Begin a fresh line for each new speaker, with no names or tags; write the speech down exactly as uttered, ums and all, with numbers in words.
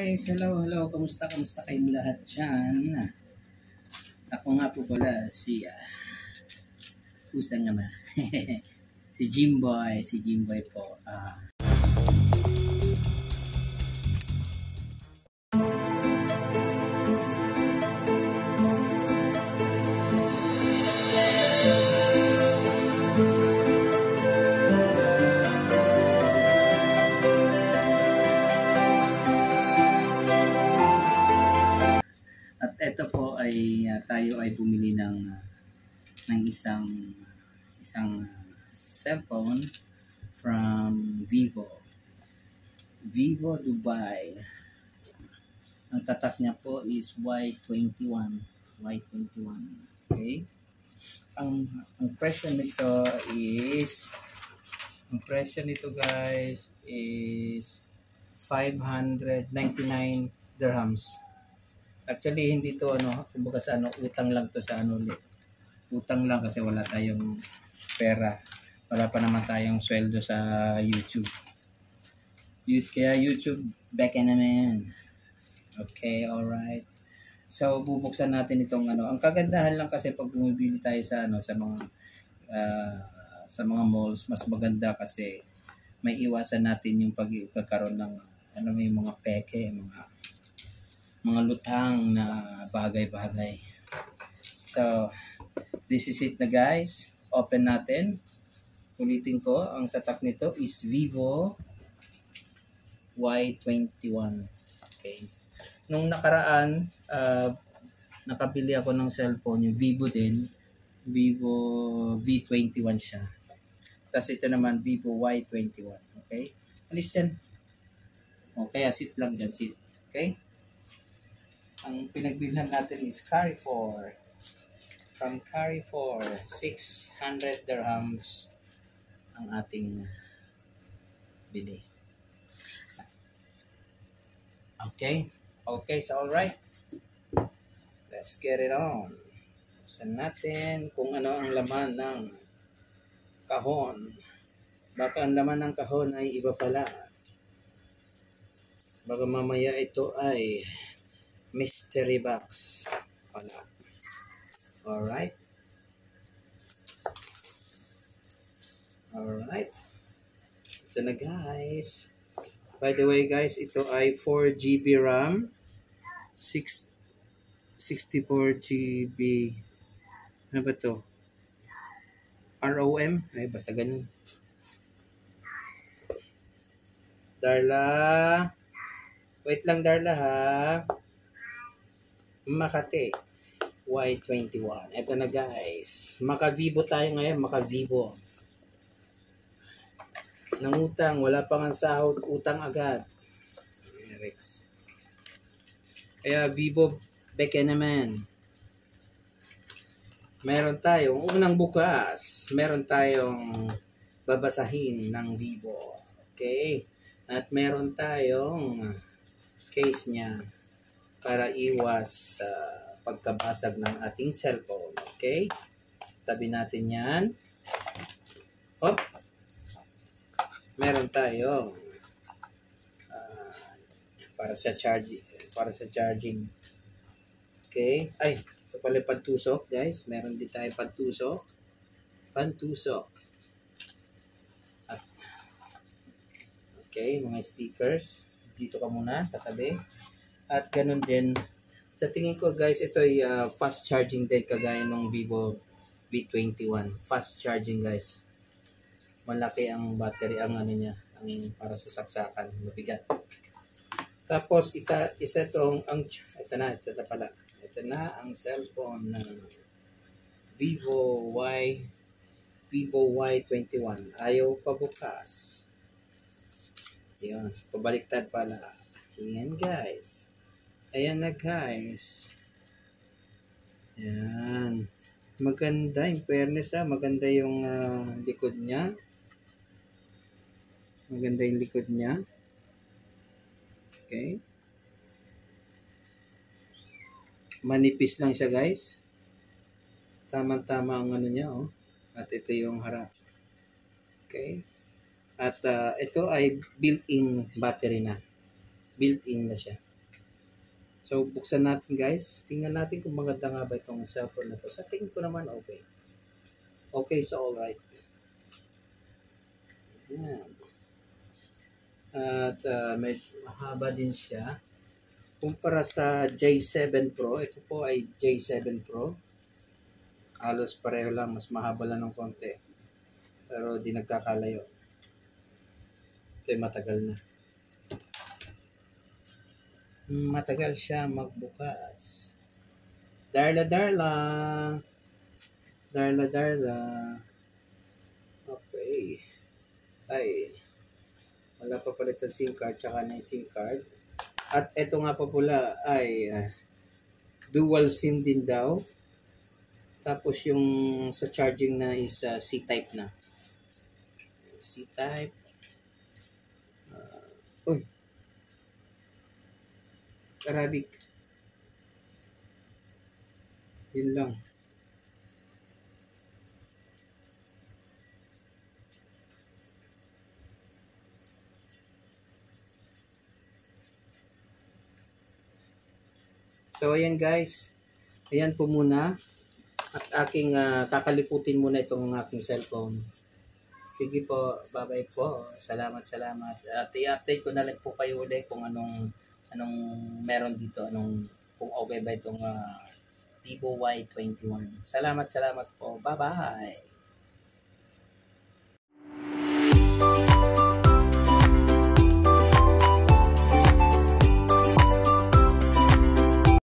guys! Hello, hello! Kamusta, kamusta kayong lahat dyan? Ako nga po pala si uh, Pusang Ama. Si Jimboy, si Jimboy po. Uh, Ito po ay uh, tayo ay bumili ng uh, ng isang isang cellphone from Vivo. Vivo Dubai. Ang tatak niya po is Y twenty-one. Y twenty-one. Okay? Ang ang presyo nito is ang presyo nito guys is five hundred ninety-nine dirhams. Actually, hindi to ano, kumbaga sa ano, utang lang to sa ano ulit. Utang lang kasi wala tayong pera. Wala pa naman tayong sweldo sa YouTube. Kaya YouTube, back in naman. Okay, alright. So, bubuksan natin itong ano. Ang kagandahan lang kasi pag bumibili tayo sa ano, sa mga uh, sa mga malls, mas maganda kasi may iwasan natin yung pagkakaroon ng ano, may mga peke, mga mga lutang na bagay-bagay. So, this is it na guys. Open natin. Ulitin ko, ang tatak nito is Vivo Y twenty-one. Okay. Nung nakaraan, uh, nakabili ako ng cellphone, yung Vivo din. Vivo V twenty-one siya. Tapos ito naman, Vivo Y twenty-one. Okay. Alis dyan. Okay, sit lang dyan. Sit. Okay. Ang pinagbilhan natin is Carrefour. From Carrefour, six hundred dirhams ang ating bili. Okay? Okay, so alright. Let's get it on. Buksan natin kung ano ang laman ng kahon. Baka ang laman ng kahon ay iba pala. Baka mamaya ito ay mystery box pala. Alright. Alright. Ito na guys. By the way guys, ito ay four G B RAM, six, sixty-four G B. Ano ba to? R O M? Ay, basta ganun. Darla. Wait lang Darla ha. Makati Y twenty-one. Ito na guys. Maka-Vivo tayo ngayon. Maka-Vivo. Nangutang. Wala pang ang sahod. Utang agad. Rex. Kaya Vivo. Beke naman. Meron tayong unang bukas. Meron tayong babasahin ng Vivo. Okay. At meron tayong case niya para iwas uh, pagkabasag ng ating cellphone. Okay? Tabi natin yan. Hop! Meron tayo uh, para sa charging. Para sa charging. Okay? Ay, ito pala pantusok, guys. Meron din tayo pantusok. Pantusok. At, okay, mga stickers. Dito ka muna sa tabi. At ganun din, sa tingin ko guys, ito ay uh, fast charging din kagaya ng Vivo V twenty-one. Fast charging guys. Malaki ang battery, ang ano niya, ang para sa saksakan, mabigat. Tapos, ita, isa itong, ang, ito na, ito na pala. Ito na ang cellphone na Vivo Y, Vivo Y twenty-one. Ayaw pa bukas. Yun, pabaliktad pala. Ayan guys. Ayan na guys. Ayan. Maganda in fairness ha. Maganda yung uh, likod niya. Maganda yung likod niya. Okay. Manipis lang siya guys. Tama-tama ang ano niya oh. At ito yung harap. Okay. At uh, ito ay built-in battery na. Built-in na siya. So, buksan natin guys. Tingnan natin kung maganda nga ba itong cellphone na to. Sa tingin ko naman, okay. Okay, so alright. Ayan. At uh, may mahaba din siya. Kumpara sa J seven Pro, ito po ay J seven Pro. Halos pareho lang, mas mahaba lang ng konti. Pero di nagkakalayo. Ito ay matagal na. Matagal siya magbukas. Darla Darla. Darla Darla. Okay. Ay. Wala pa pala ito SIM card. Tsaka na yung SIM card. At ito nga pa pula ay uh, dual SIM din daw. Tapos yung sa charging na is uh, C-type na. C-type. Uh, uy. Arabic. Yun lang. So, ayan guys. Ayan po muna. At aking uh, kakaliputin muna itong aking cellphone. Sige po. Bye-bye po. Salamat, salamat. At i-update ko na lang po kayo ulit kung anong anong meron dito. Anong, kung okay ba itong uh, Vivo Y twenty-one. Salamat, salamat po. Bye-bye.